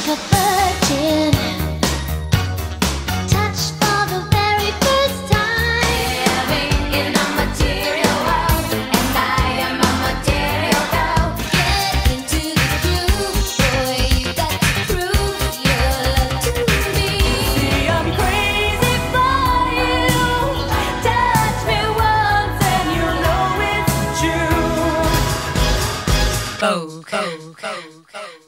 like a virgin, touched for the very first time. Living in a material world, and I am a material girl. Get into the groove, boy, you got to prove your love to me. See, I'm crazy for you. Touch me once and you know it's true. Oh, oh, oh, oh.